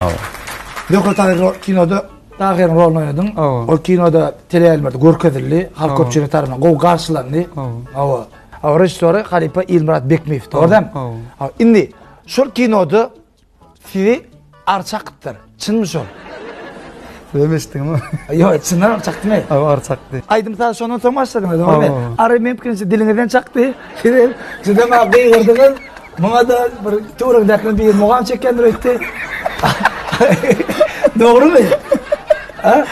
Yok kinoda Tahir'in rolünü oynadın. O kinoda teleelmerde görkezildi. Halk köpçülüğü tarafından gol karşılandı. O rejissörü Halipa İlmurat Bekmeyev. Doğru mu? Indi şu kinoda sizi arçaktır. Çın mı şu? Demiştin mi? Yok, çınlar arçaktı mı? Arçaktı. Aydım sana sonra tomaşladım. Arı mümkünse dilinizden çaktı. Sizden abi gördünüz. Bana da bir tuğruk dakika bir muğam çekendir etti. Doğru mu? Ha?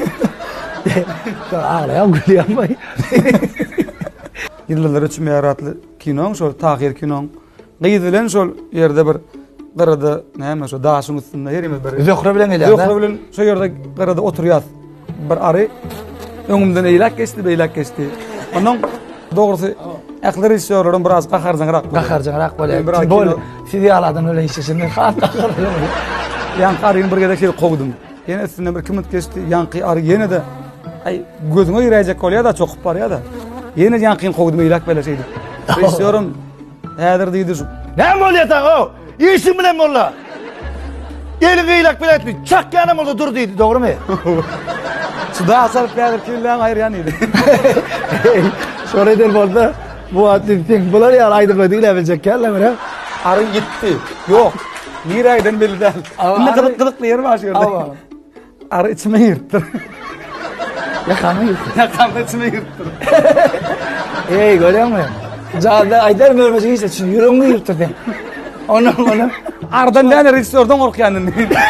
Ağlayan gülüyen bay. Yıllar için yaratlı kinon, şol Tahir kinon. Gıydılen şol yerde bir qarada näme şo daşyň üstünde herime bir. Zöhre bilen gelýär. Zöhre bilen şo ýerde qarada oturýar. Bir ary öňümden eýlek geçdi, beýlek geçdi. Onuň dogrusy akly rejissörlerim biraz gaharjaňrak bolýar. Gaharjaňrak bolýar. Bol seriallardan öyle işçisinden gaharjaňrak. Ýan qaryň bir gede şey gowdum. Ýene üstüne bir kimit geçdi. Ýanky ary ýene de ay gözüňe ýerejek bolýar da çokup barýar da. Ýene ýanky gowdum eýlek beleşeydi. Rejissörüm häzir diýdi şu. Näme bolýar o? İşin bilen molla. Elin gıylak bilen etmiş. Çak yanım oldu dur deydi. Doğru mu? Suda asal piyadar kirlen ayır yanıydı. Sonra eder bolda. Bu atletin bular ya aydı ödüyle bilecek kellem ya. Arı gitti. Yok. Bir aydan belli değil. Ne kılıklı yer var şurada. Arı içime yırttır. Yakanı yırttır. Yakanı içime yırttır. Ey görüyor musun? Cağda ayдар mörmesi giyse için yüreğini yırttır. Onu. Ardan ne rejissörden korkuyanın.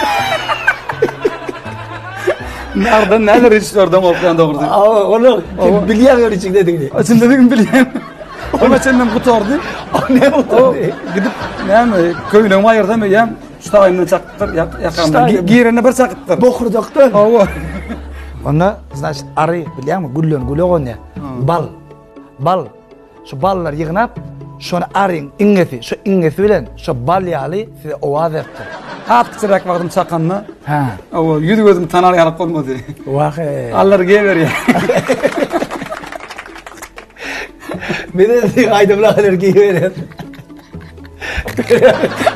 Ardan ne rejissörden korkuyan doğru değil. Onu biliyor içinde değil. İçinde değil biliyorum. Ama senden kutordu. Ne kutordu? Gidip yani köyüne mayırda mı yem ustayımdan çakıttır yakamdan. Giyirine bir çakıttır. Bokurduktan. Onda значит arı biliyor musun? Gülüyor onu ya. Bal. Şu ballar yığınap şonu arın ingesi, şu ingesi bilen şu bal yali size ovaz etti. Atçırak vardım çakanla. Ha. O yüzü gözüm tanar yarak olmadı. Vahe. Allar geber ya. Bir de aydımlar giyiverir.